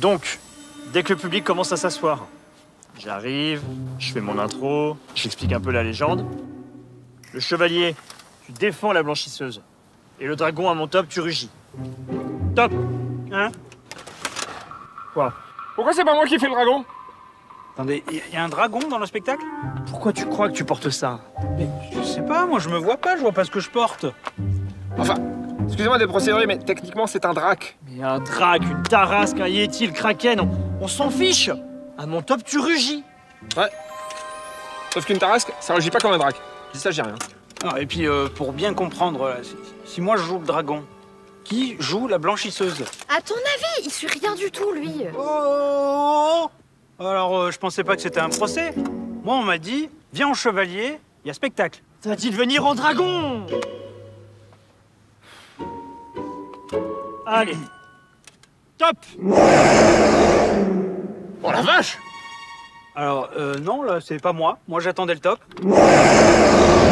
Donc, dès que le public commence à s'asseoir, j'arrive, je fais mon intro, j'explique un peu la légende. Le chevalier, tu défends la blanchisseuse. Et le dragon à mon top, tu rugis. Top. Hein? Quoi? Pourquoi c'est pas moi qui fais le dragon? Attendez, il y a un dragon dans le spectacle? Pourquoi tu crois que tu portes ça? Mais je sais pas, moi je me vois pas, je vois pas ce que je porte. Enfin, excusez-moi des procédures, mais techniquement c'est un drac. Mais un drac, une tarasque, un yéti, le kraken, on s'en fiche. À mon top, tu rugis. Ouais. Sauf qu'une tarasque, ça rugit pas comme un drac. Je dis ça, j'ai rien. Non, et puis pour bien comprendre, là, si moi je joue le dragon, qui joue la blanchisseuse? À ton avis, il suit rien du tout, lui. Oh! Alors, je pensais pas que c'était un procès. Moi, on m'a dit, viens en chevalier, il y a spectacle. T'as dit de venir en dragon. Allez. Top. Oh la vache! Alors, non, là, c'est pas moi. Moi, j'attendais le top.